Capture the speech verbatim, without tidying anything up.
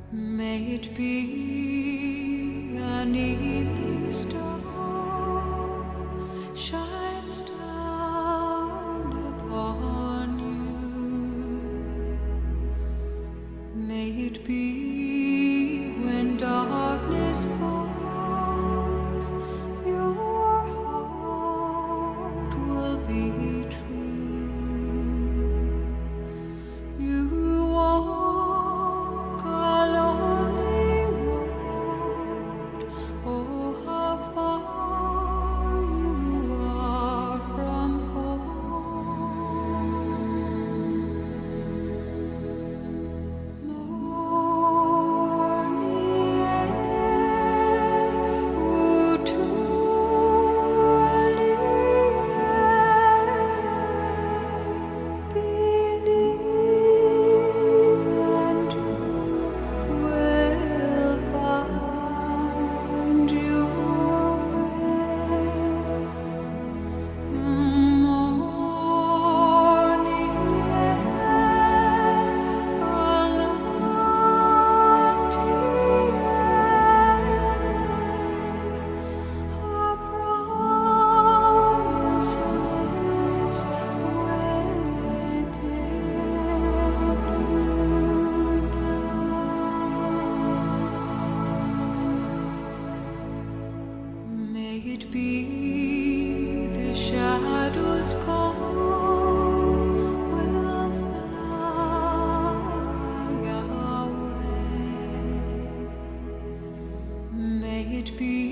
May it be an evening star shines down upon you. May it be when darkness falls, your heart will be true. You walk a lonely road, oh how far you are from home. Morning air, ut early air, believe and you will find your way. Morning air, a lanty air, a promise lives within you. May it be the shadows call will fly away. May it be